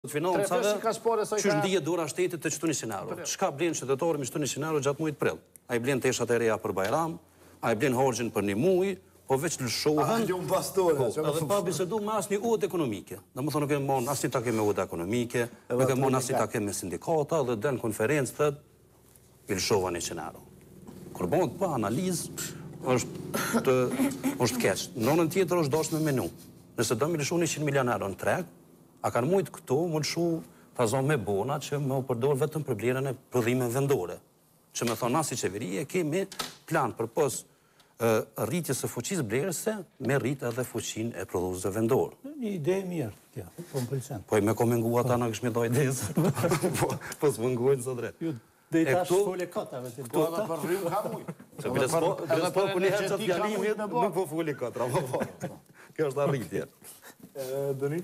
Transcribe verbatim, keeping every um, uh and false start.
financave, që ndihet dhura shtetit të çtu një scenario. Çka blen qytetarë me çtu një scenario gjatë muajit prill? Ai blen teshat e reja për Bajram, ai blen harxhin për një muaj, po veç lëshohen. Edhe pa bisedu me asnjë udhë ekonomike. Domethënë nuk e mon asnjë takim me udhë ekonomike, nuk e mon asnjë takim me sindikata dhe den konferencë thotë i lëshova një scenario. Kur bëhet pa analizë është të është keq. Në anën tjetër është dashur me menu. Nëse do më lëshu njëqind milion euro në treg, a kanë mujt këtu më lëshu ta zonë me bona që më përdor vetëm për blerjen e prodhimeve vendore. Që më thonë na si qeverie kemi plan për pos rritjes së fuqisë blerëse me rrit edhe fuqinë e prodhuesve vendor. Një ide e mirë kjo, po më pëlqen. Po më komenguat ata na kish më dhënë ide. Po po s'mungojnë sot drejt. Dhe i tash fole katave të Po edhe për rrym ka mujt. Se bile s'po, bile s'po për një herë qatë fjalimit, nuk po foli katra, po po. Kjo është arritje. Dëni?